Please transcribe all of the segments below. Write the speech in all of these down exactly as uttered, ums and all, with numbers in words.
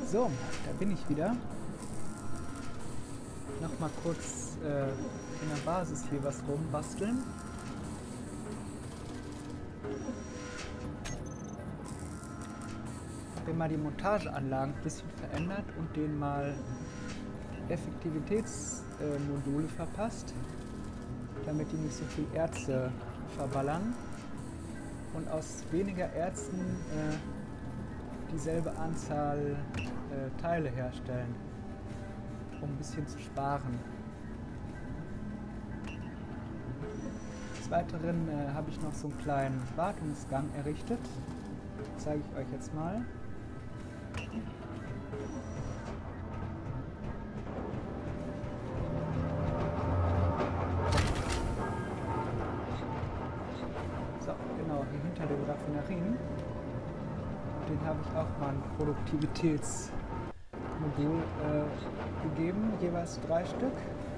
So, da bin ich wieder. Nochmal kurz äh, in der Basis hier was rumbasteln. Ich habe mal die Montageanlagen ein bisschen verändert und denen mal Effektivitätsmodule äh, verpasst, damit die nicht so viel Erze verballern und aus weniger Erzen äh, dieselbe Anzahl äh, Teile herstellen, um ein bisschen zu sparen. Des Weiteren äh, habe ich noch so einen kleinen Wartungsgang errichtet. Das zeige ich euch jetzt mal. So, genau, hier hinter den Raffinerien. Den habe ich auch mal ein Produktivitätsmodul äh, gegeben, jeweils drei Stück.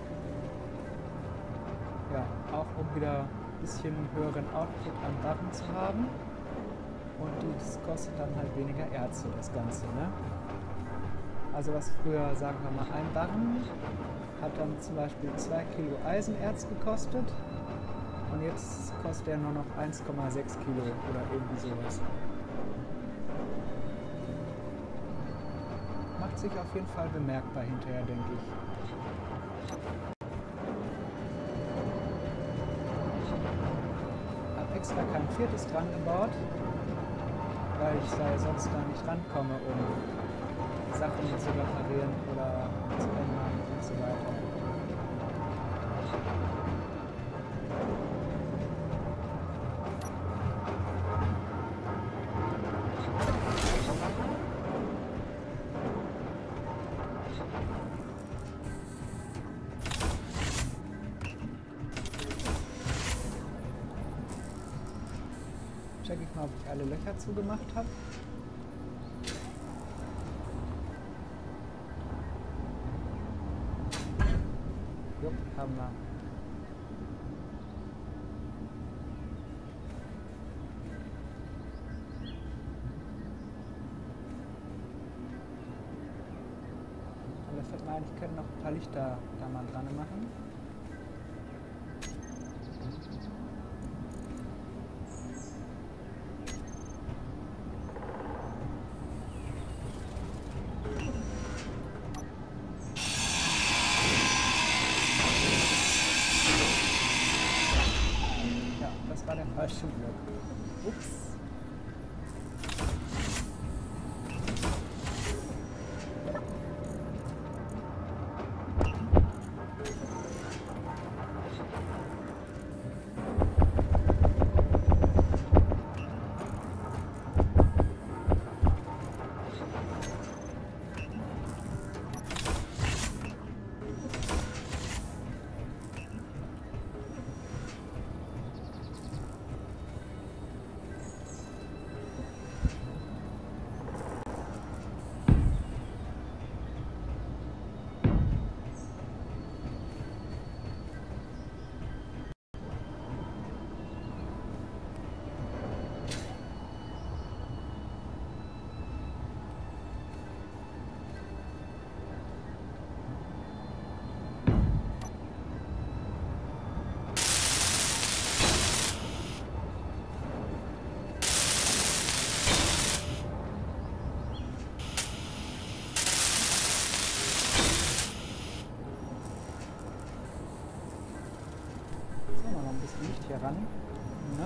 Ja, auch um wieder ein bisschen höheren Output an Barren zu haben. Und das kostet dann halt weniger Erze, das Ganze, ne? Also was früher, sagen wir mal, ein Barren hat dann zum Beispiel zwei Kilo Eisenerz gekostet. Und jetzt kostet er nur noch eins Komma sechs Kilo oder irgendwie sowas. Macht sich auf jeden Fall bemerkbar hinterher, denke ich. Ich habe extra kein viertes dran gebaut, weil ich da sonst da nicht rankomme, um Sachen zu reparieren oder zu ändern und so weiter. Check ich mal, ob ich alle Löcher zugemacht habe. Jupp, haben wir. Und da fällt mir ein, ich könnte noch ein paar Lichter da mal dran machen. War der falsche Block. Ups. Licht hier ran. Ne?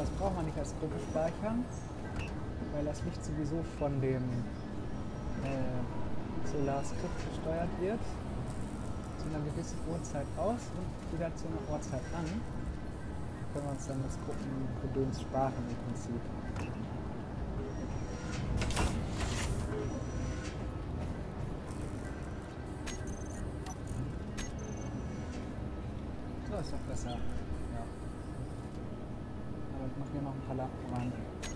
das braucht man nicht als Gruppe speichern, weil das Licht sowieso von dem äh, Solar-Skript gesteuert wird. Zu einer gewissen Uhrzeit aus und wieder zu einer Uhrzeit an. Können wir uns dann das Gruppengedöns sparen im Prinzip. So ist doch besser. Ja. Aber ich mache hier noch ein paar Lampen rein.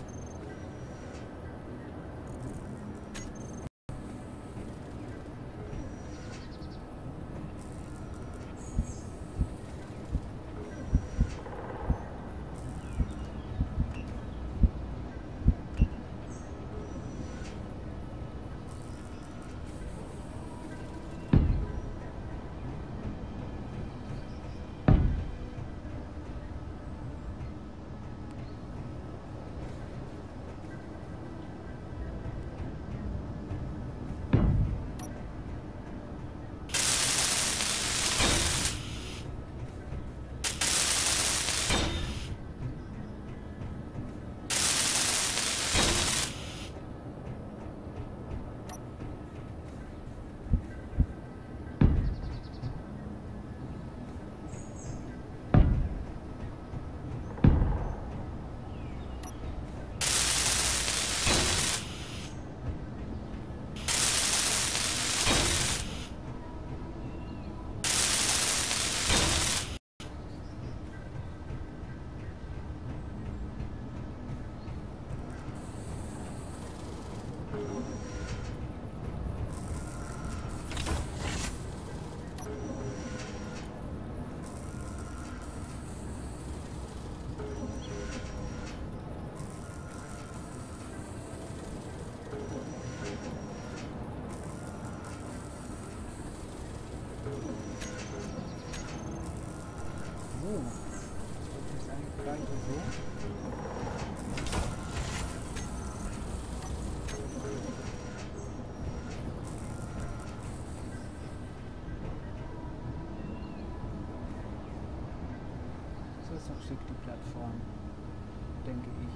Ist doch schick, die Plattform, denke ich.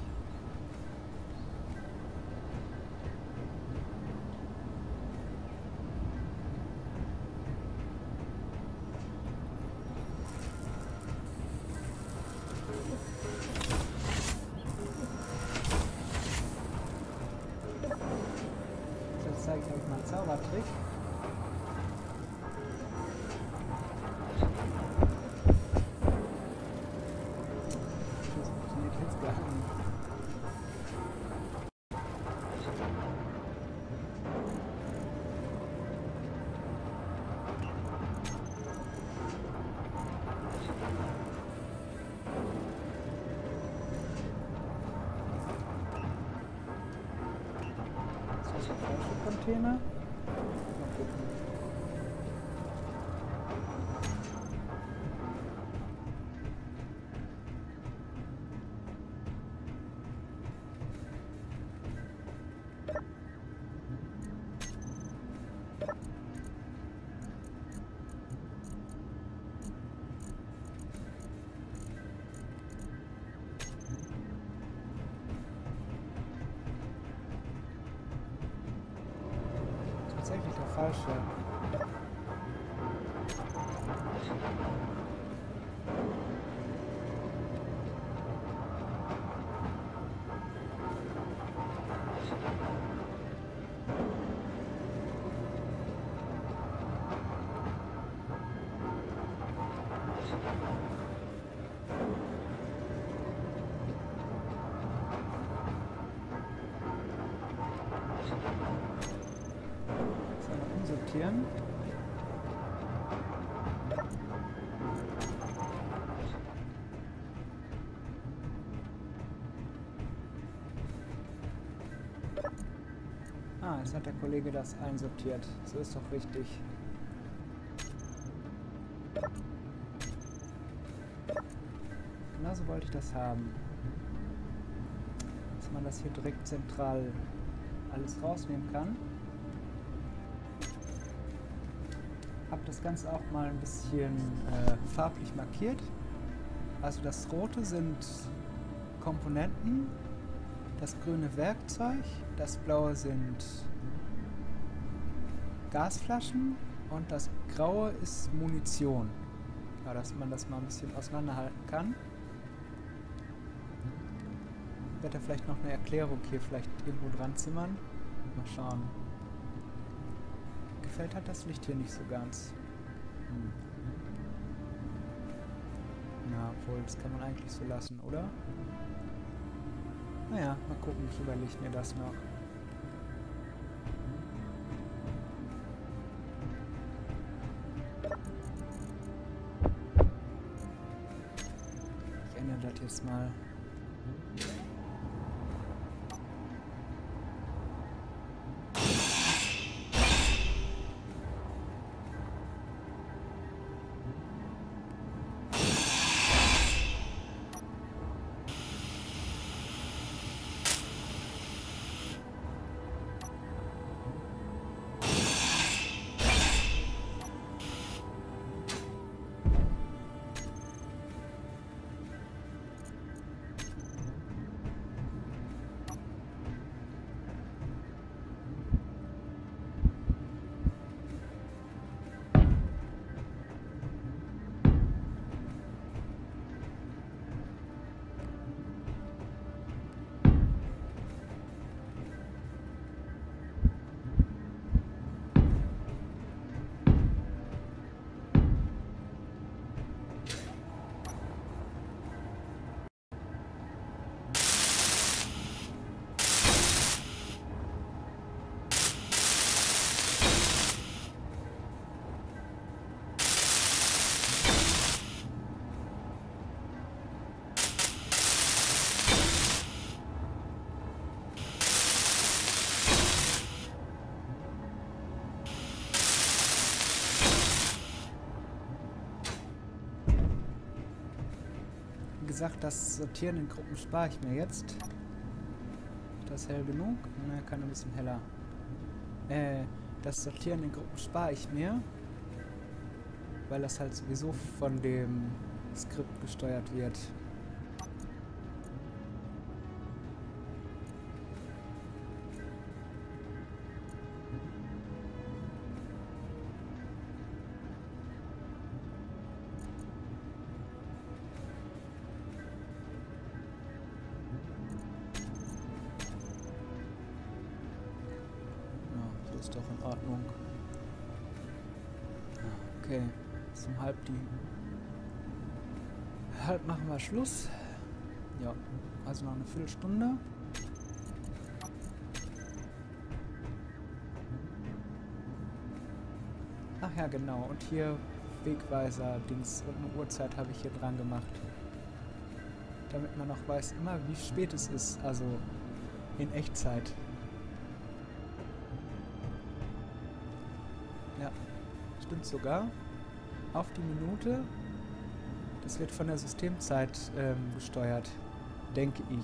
So, jetzt zeige ich euch mal einen Zaubertrick. Container. Mal gucken. Tatsächlich der falsche. Umsortieren. Ah, jetzt hat der Kollege das einsortiert. So ist doch richtig. Genauso wollte ich das haben. Dass man das hier direkt zentral alles rausnehmen kann. Habe das Ganze auch mal ein bisschen äh, farblich markiert. Also das Rote sind Komponenten, das grüne Werkzeug, das blaue sind Gasflaschen und das graue ist Munition. Ja, dass man das mal ein bisschen auseinanderhalten kann. Ich werde da vielleicht noch eine Erklärung hier vielleicht irgendwo dran zimmern. Mal schauen. Gefällt hat das Licht hier nicht so ganz. Hm. Na, obwohl, das kann man eigentlich so lassen, oder? Naja, mal gucken, ich überlege mir das noch. Ich ändere das jetzt mal. Gesagt, das Sortieren in Gruppen spare ich mir jetzt. Ist das hell genug? Ne, kann ein bisschen heller. Äh, das Sortieren in Gruppen spare ich mir, weil das halt sowieso von dem Skript gesteuert wird. Ist doch in Ordnung. Okay, zum halb die. Halb machen wir Schluss. Ja, also noch eine Viertelstunde. Ach ja, genau. Und hier Wegweiser-Dings und eine Uhrzeit habe ich hier dran gemacht. Damit man noch weiß immer, wie spät es ist. Also in Echtzeit. Ja, stimmt sogar. Auf die Minute. Das wird von der Systemzeit ähm, gesteuert, denke ich.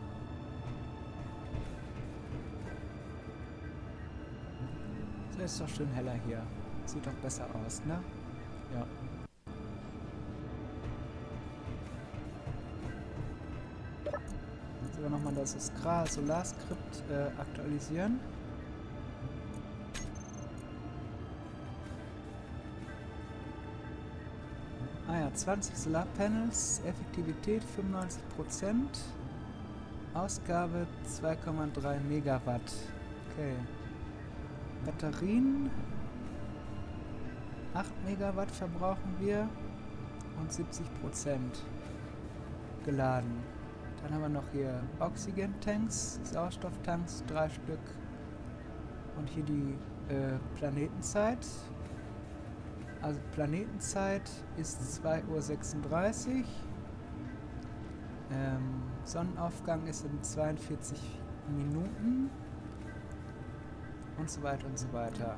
So, ist doch schön heller hier. Sieht doch besser aus, ne? Ja. Jetzt aber nochmal das Solar-Skript äh, aktualisieren. Ah ja, zwanzig Solarpanels, Effektivität fünfundneunzig Prozent, Ausgabe zwei Komma drei Megawatt. Okay. Batterien, acht Megawatt verbrauchen wir und siebzig Prozent geladen. Dann haben wir noch hier Oxygen-Tanks, Sauerstofftanks, drei Stück. Und hier die äh, Planetenzeit. Also Planetenzeit ist zwei Uhr sechsunddreißig. Ähm, Sonnenaufgang ist in zweiundvierzig Minuten. Und so weiter und so weiter.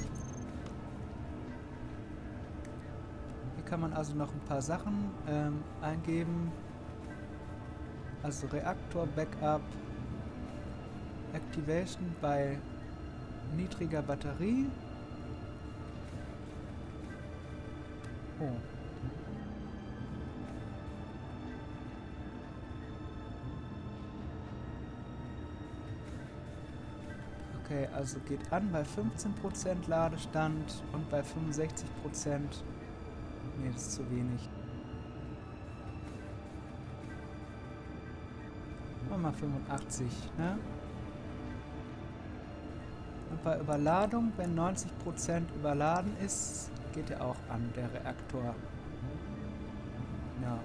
Hier kann man also noch ein paar Sachen ähm, eingeben. Also Reaktor Backup, Activation bei niedriger Batterie. Oh. Okay, also geht an bei fünfzehn Prozent Ladestand und bei fünfundsechzig Prozent. Nee, das ist zu wenig. Machen wir mal fünfundachtzig, ne? Und bei Überladung, wenn neunzig Prozent überladen ist, geht er auch an, der Reaktor. Ja.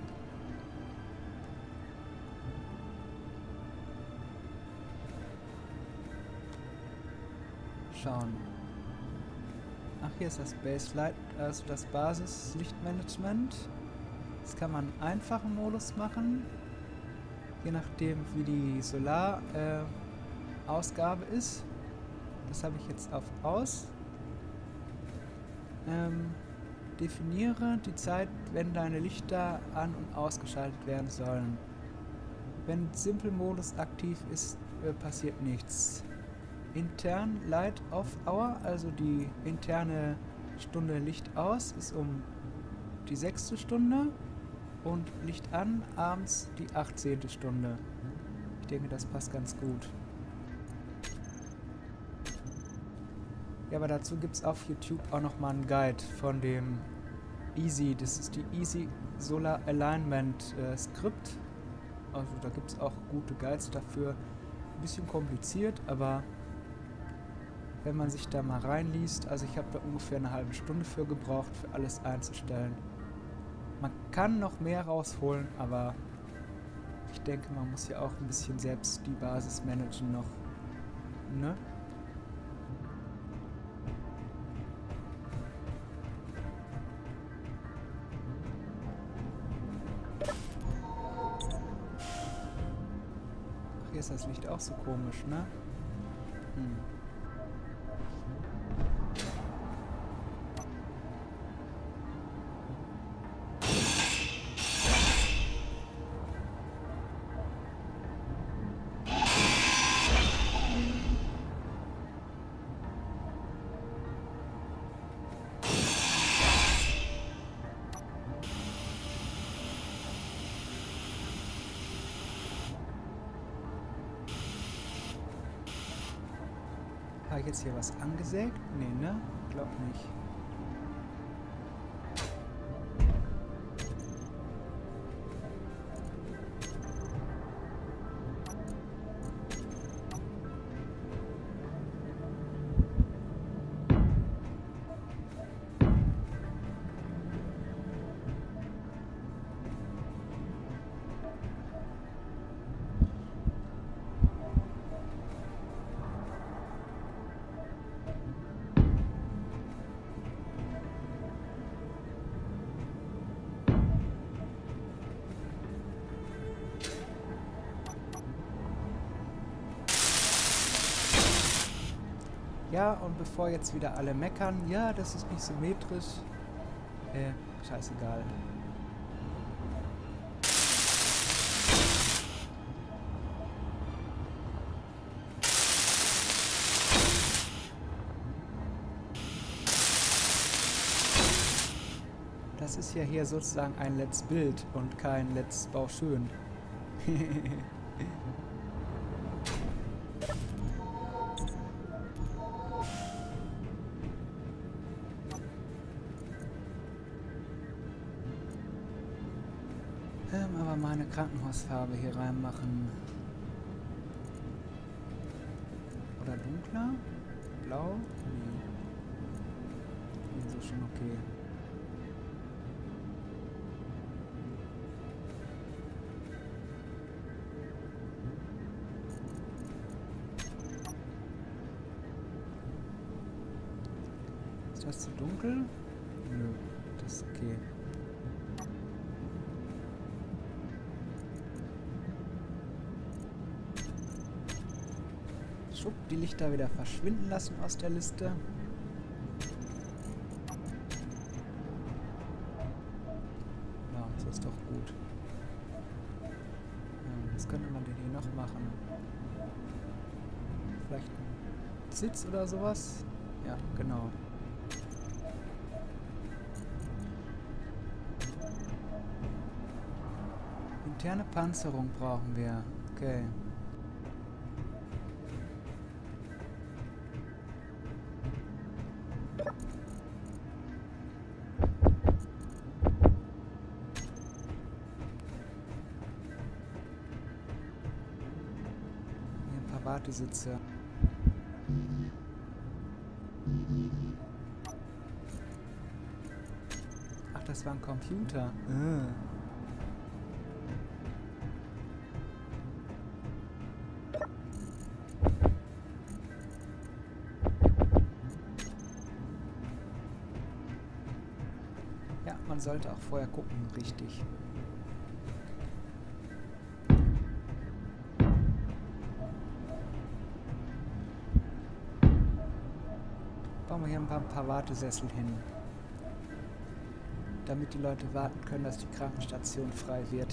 Schauen. Ach, hier ist das Baselight, also das Basislichtmanagement. Das kann man in einfachen Modus machen. Je nachdem, wie die Solar-Ausgabe äh, ist. Das habe ich jetzt auf aus. Ähm, definiere die Zeit, wenn deine Lichter an- und ausgeschaltet werden sollen. Wenn Simple-Modus aktiv ist, äh, passiert nichts. Intern Light Off Hour, also die interne Stunde Licht aus, ist um die sechste Stunde und Licht an abends die achtzehnte Stunde. Ich denke, das passt ganz gut. Ja, aber dazu gibt es auf YouTube auch nochmal einen Guide von dem Easy. Das ist die Easy Solar Alignment äh, Skript. Also da gibt es auch gute Guides dafür. Ein bisschen kompliziert, aber wenn man sich da mal reinliest, also ich habe da ungefähr eine halbe Stunde für gebraucht, für alles einzustellen. Man kann noch mehr rausholen, aber ich denke, man muss ja auch ein bisschen selbst die Basis managen noch. Ne? Ach, hier ist das Licht auch so komisch, ne? Hm. Habe ich jetzt hier was angesägt? Nee, ne? Glaub nicht. Ja, und bevor jetzt wieder alle meckern, ja, das ist nicht symmetrisch. Äh, scheißegal. Das ist ja hier sozusagen ein Let's Build und kein Let's Bau schön. ähm, aber mal eine Krankenhausfarbe hier reinmachen. Oder dunkler? Blau? Nee. Nee, so schon okay. Ist das zu dunkel? Nö, das ist okay. Schub, die Lichter wieder verschwinden lassen aus der Liste. Ja, so ist doch gut. Ja, was könnte man denn hier noch machen? Vielleicht ein Sitz oder sowas? Ja, genau. Interne Panzerung brauchen wir. Okay. Wartesitze. Ach, das war ein Computer. Äh. Ja, man sollte auch vorher gucken, richtig. Bauen wir hier ein paar, ein paar Wartesessel hin, damit die Leute warten können, dass die Krankenstation frei wird.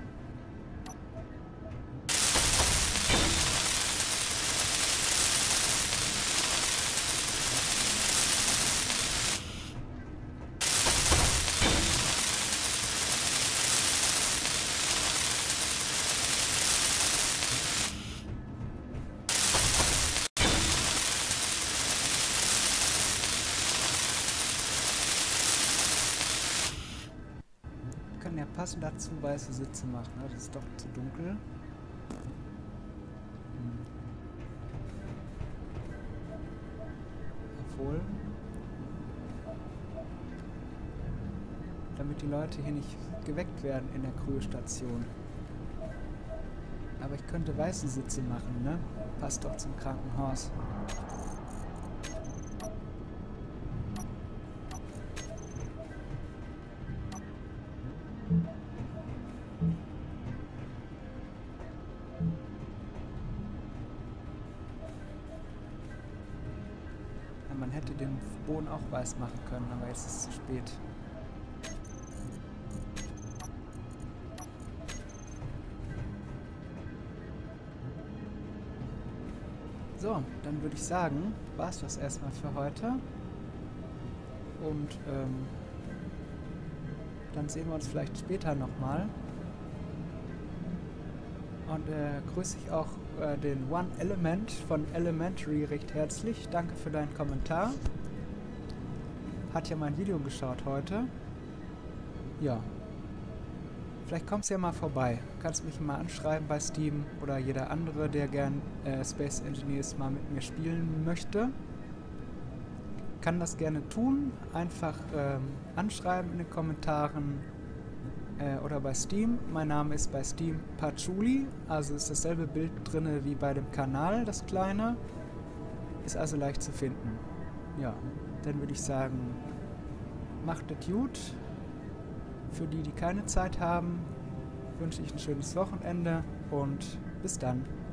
Ja, passend dazu weiße Sitze machen, ne? Das ist doch zu dunkel. Hm. Obwohl. Damit die Leute hier nicht geweckt werden in der Krüelstation. Aber ich könnte weiße Sitze machen, ne? Passt doch zum Krankenhaus. Man hätte den Boden auch weiß machen können, aber jetzt ist es zu spät. So, dann würde ich sagen, war es das erstmal für heute. Und ähm, dann sehen wir uns vielleicht später nochmal. Und äh, grüße ich auch äh, den One Element von Elementary recht herzlich. Danke für deinen Kommentar. Hat ja mein Video geschaut heute. Ja. Vielleicht kommst du ja mal vorbei. Kannst mich mal anschreiben bei Steam oder jeder andere, der gern äh, Space Engineers mal mit mir spielen möchte. Kann das gerne tun. Einfach ähm, anschreiben in den Kommentaren. Oder bei Steam. Mein Name ist bei Steam Patchouli, also ist dasselbe Bild drin wie bei dem Kanal, das kleine. Ist also leicht zu finden. Ja, dann würde ich sagen, macht es gut. Für die, die keine Zeit haben, wünsche ich ein schönes Wochenende und bis dann.